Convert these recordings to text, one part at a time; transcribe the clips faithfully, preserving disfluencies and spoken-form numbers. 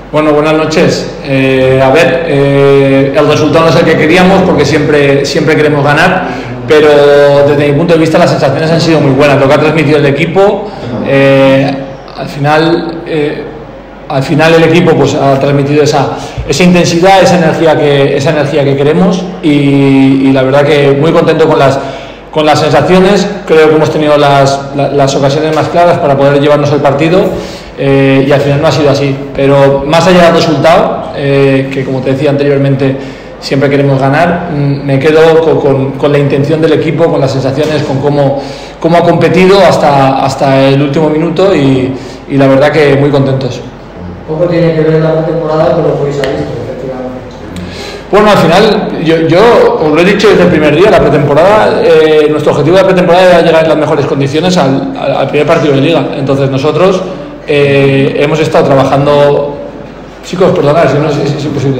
Bueno, buenas noches. Eh, a ver, eh, el resultado no es el que queríamos porque siempre, siempre queremos ganar, pero desde mi punto de vista las sensaciones han sido muy buenas. Lo que ha transmitido el equipo, eh, al final, eh, al final el equipo pues ha transmitido esa, esa intensidad, esa energía que, esa energía que queremos y, y la verdad que muy contento con las Con las sensaciones. Creo que hemos tenido las, las, las ocasiones más claras para poder llevarnos el partido eh, y al final no ha sido así. Pero más allá del resultado, eh, que como te decía anteriormente, siempre queremos ganar, me quedo con, con, con la intención del equipo, con las sensaciones, con cómo, cómo ha competido hasta, hasta el último minuto y, y la verdad que muy contentos. Poco tiene que ver la temporada con lo que hoy se ha visto, efectivamente. Bueno, al final, yo, yo os lo he dicho desde el primer día, la pretemporada, eh, nuestro objetivo de la pretemporada era llegar en las mejores condiciones al, al, al primer partido de Liga. Entonces nosotros eh, hemos estado trabajando, chicos, perdonad, si no es, es, es imposible,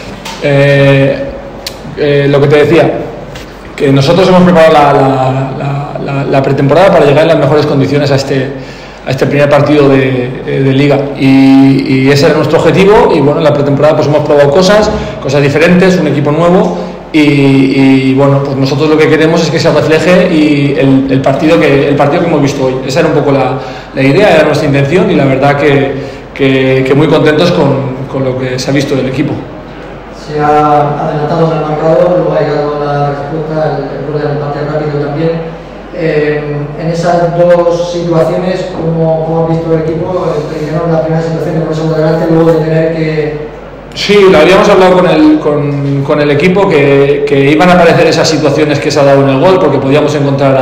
eh, eh, lo que te decía, que nosotros hemos preparado la, la, la, la, la pretemporada para llegar en las mejores condiciones a este, a este primer partido de, de Liga y, y ese era nuestro objetivo y bueno, en la pretemporada pues hemos probado cosas, cosas diferentes, un equipo nuevo y, y bueno, pues nosotros lo que queremos es que se refleje y el, el, partido, que, el partido que hemos visto hoy. Esa era un poco la, la idea, era nuestra intención y la verdad que, que, que muy contentos con, con lo que se ha visto del equipo. Se ha adelantado en el marcador, luego ha llegado la respuesta, el, el gol del empate rápido también. Eh, en esas dos situaciones, ¿cómo, cómo has visto el equipo? Primero la primera situación de ponerse por delante, luego de tener que... Sí, lo habíamos hablado con el, con, con el equipo, que, que iban a aparecer esas situaciones que se ha dado en el gol, porque podíamos encontrar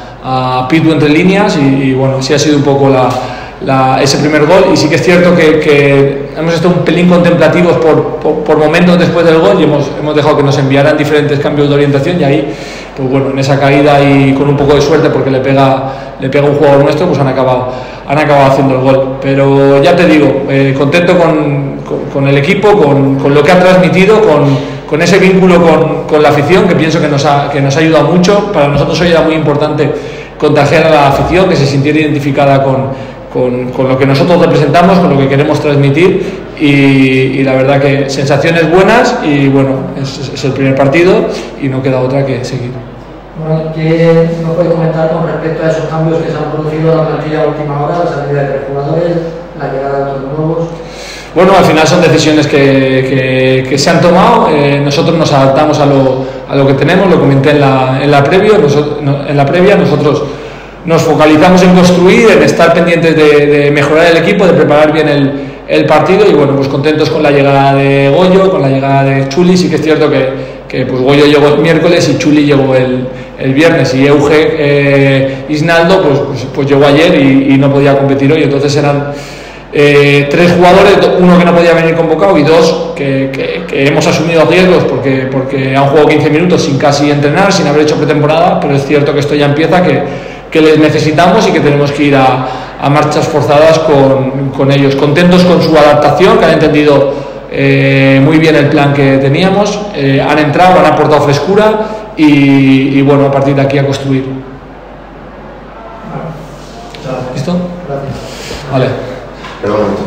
a, a Pitu entre líneas y, y bueno, sí ha sido un poco la, la, ese primer gol y sí que es cierto que, que hemos estado un pelín contemplativos por, por, por momentos después del gol y hemos, hemos dejado que nos enviaran diferentes cambios de orientación y ahí pues bueno, en esa caída y con un poco de suerte porque le pega, le pega un jugador nuestro, pues han acabado, han acabado haciendo el gol. Pero ya te digo, eh, contento con, con, con el equipo, con, con lo que ha transmitido, con, con ese vínculo con, con la afición, que pienso que nos, ha, que nos ha ayudado mucho. Para nosotros hoy era muy importante contagiar a la afición, que se sintiera identificada con, con, con lo que nosotros representamos, con lo que queremos transmitir. Y, y la verdad que sensaciones buenas y bueno, es, es el primer partido y no queda otra que seguir. Bueno, ¿qué nos puede comentar con respecto a esos cambios que se han producido en la plantilla a última hora, la salida de tres jugadores, la llegada de otros nuevos? Bueno, al final son decisiones que, que, que se han tomado, eh, nosotros nos adaptamos a lo, a lo que tenemos, lo comenté en la, en la, previo, nosotros, en la previa, nosotros nos focalizamos en construir, en estar pendientes de, de mejorar el equipo, de preparar bien el, el partido y bueno, pues contentos con la llegada de Goyo, con la llegada de Chuli. Sí que es cierto que, que pues Goyo llegó el miércoles y Chuli llegó el, el viernes y Euge eh, Isnaldo pues, pues, pues llegó ayer y, y no podía competir hoy, entonces eran eh, tres jugadores, uno que no podía venir convocado y dos que, que, que hemos asumido riesgos porque, porque han jugado quince minutos sin casi entrenar, sin haber hecho pretemporada, pero es cierto que esto ya empieza, que, que les necesitamos y que tenemos que ir a, a marchas forzadas con, con ellos, contentos con su adaptación, que han entendido eh, muy bien el plan que teníamos, eh, han entrado, han aportado frescura y, y bueno, a partir de aquí a construir. Gracias. ¿Listo? Gracias. Vale. Perdón.